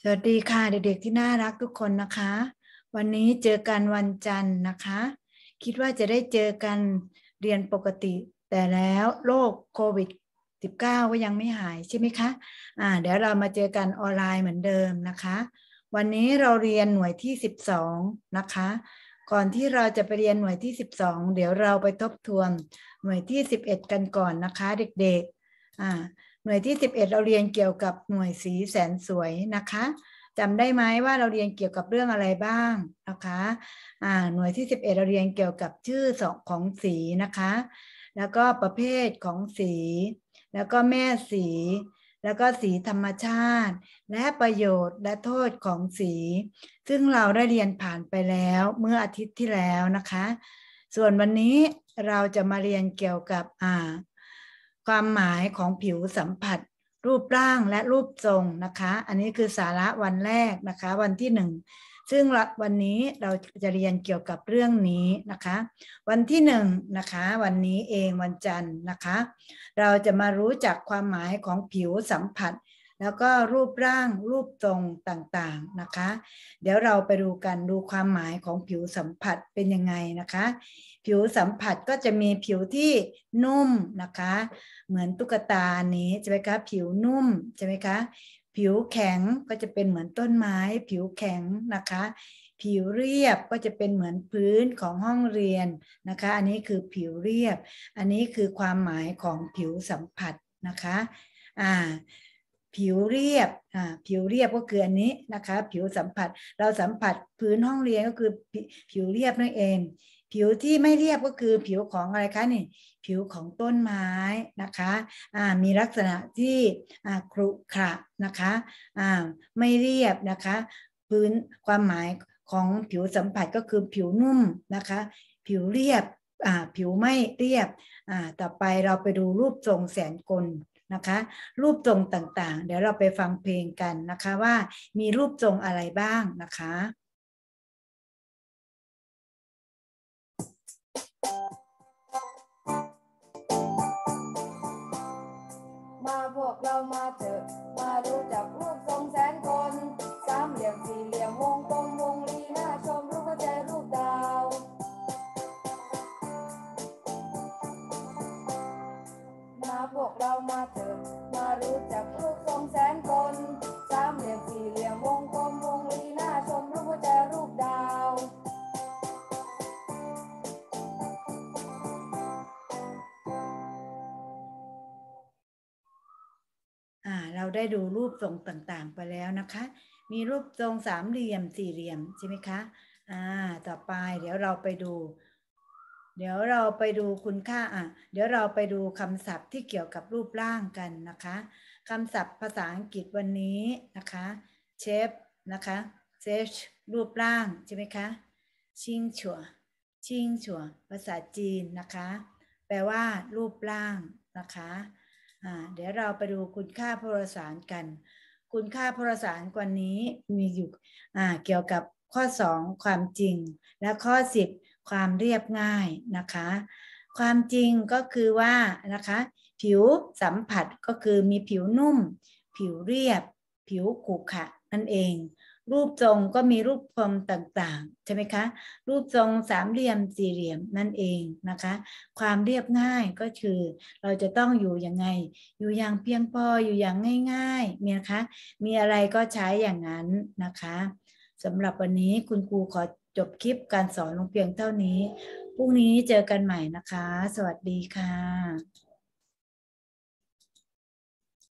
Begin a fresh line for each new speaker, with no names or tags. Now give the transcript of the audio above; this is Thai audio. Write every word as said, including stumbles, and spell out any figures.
วัสดีค่ะเด็กๆที่น่ารักทุกคนนะคะ วันนี้เจอกันวันจันทร์นะคะ คิดว่าจะได้เจอกันเรียนปกติ แต่แล้วโรคโควิด สิบเก้า ก็ยังไม่หายใช่ไหมคะอ่าเดี๋ยวเรามาเจอกันออนไลน์เหมือนเดิมนะคะ วันนี้เราเรียนหน่วยที่สิบสองนะคะ ก่อนที่เราจะไปเรียนหน่วยที่สิบสองเดี๋ยวเราไปทบทวนหน่วยที่สิบเอ็ดกันก่อนนะคะเด็กๆอ่าหน่วยที่สิบเอ็ดเราเรียนเกี่ยวกับหน่วยสีแสนสวยนะคะจำได้ไหมว่าเราเรียนเกี่ยวกับเรื่องอะไรบ้างนะคะอ่าหน่วยที่สิบเอ็ดเราเรียนเกี่ยวกับชื่อสองของสีนะคะแล้วก็ประเภทของสีแล้วก็แม่สีแล้วก็สีธรรมชาติและประโยชน์และโทษของสีซึ่งเราได้เรียนผ่านไปแล้วเมื่ออาทิตย์ที่แล้วนะคะส่วนวันนี้เราจะมาเรียนเกี่ยวกับอ่าความหมายของผิวสัมผัสรูปร่างและรูปทรงนะคะอันนี้คือสาระวันแรกนะคะวันที่หนึ่งซึ่งวันนี้เราจะเรียนเกี่ยวกับเรื่องนี้นะคะวันที่หนึ่งนะคะวันนี้เองวันจันทร์นะคะเราจะมารู้จักความหมายของผิวสัมผัสแล้วก็รูปร่างรูปทรงต่างๆนะคะเดี๋ยวเราไปดูกันดูความหมายของผิวสัมผัสเป็นยังไงนะคะผิวสัมผัสก็จะมีผิวที่นุ่มนะคะเหมือนตุ๊กตานี้ใช่ไหมคะผิวนุ่มใช่ไหมคะผิวแข็งก็จะเป็นเหมือนต้นไม้ผิวแข็งนะคะผิวเรียบก็จะเป็นเหมือนพื้นของห้องเรียนนะคะอันนี้คือผิวเรียบอันนี้คือความหมายของผิวสัมผัสนะคะอ่าผิวเรียบอ่าผิวเรียบก็คืออันนี้นะคะผิวสัมผัสเราสัมผัสพื้นห้องเรียนก็คือผิวเรียบนั่นเองผิวที่ไม่เรียบก็คือผิวของอะไรคะนี่ผิวของต้นไม้นะคะอ่ามีลักษณะที่อ่าครุขระนะคะอ่าไม่เรียบนะคะพื้นความหมายของผิวสัมผัสก็คือผิวนุ่มนะคะผิวเรียบอ่าผิวไม่เรียบอ่าต่อไปเราไปดูรูปทรงแสนกลนะคะรูปทรงต่างๆเดี๋ยวเราไปฟังเพลงกันนะคะว่ามีรูปทรงอะไรบ้างนะคะ
มาพวกเรามาเถอะมารู้จักรูปทรงแสนกลสามเหลี่ยมสี่เหลี่ยมวงกลมวงรีหน้าชมรูปหัวใจรูปดาวมาพวกเรามาเถอะมารู้จักรูปทรงแสนกลสามเหลี่ยมสี่เหลี่ยมวงกลมวงรีหน้าชมรูปหัวใจรูปดาว
เราได้ดูรูปทรงต่างๆไปแล้วนะคะมีรูปทรงสามเหลี่ยมสี่เหลี่ยมใช่ไหมคะอ่าต่อไปเดี๋ยวเราไปดูเดี๋ยวเราไปดูคุณค่าอ่ะเดี๋ยวเราไปดูคำศัพท์ที่เกี่ยวกับรูปร่างกันนะคะคำศัพท์ภาษาอังกฤษวันนี้นะคะเชฟนะคะเชฟรูปร่างใช่ไหมคะชิงชัวชิงชัวภาษาจีนนะคะแปลว่ารูปร่างนะคะเดี๋ยวเราไปดูคุณค่าพหลสารกันคุณค่าพหลสารวันนี้มีอยู่เกี่ยวกับข้อสองความจริงและข้อสิบความเรียบง่ายนะคะความจริงก็คือว่านะคะผิวสัมผัสก็คือมีผิวนุ่มผิวเรียบผิวขรุขระนั่นเองรูปทรงก็มีรูปทรงต่างๆใช่ไหมคะรูปทรงสามเหลี่ยมสี่เหลี่ยมนั่นเองนะคะความเรียบง่ายก็คือเราจะต้องอยู่ยังไงอยู่อย่างเพียงพออยู่อย่างง่ายๆเนี่ยนะคะมีอะไรก็ใช้อย่างนั้นนะคะสำหรับวันนี้คุณครูขอจบคลิปการสอนลงเพียงเท่านี้พรุ่งนี้เจอกันใหม่นะคะสวัสดีค่ะ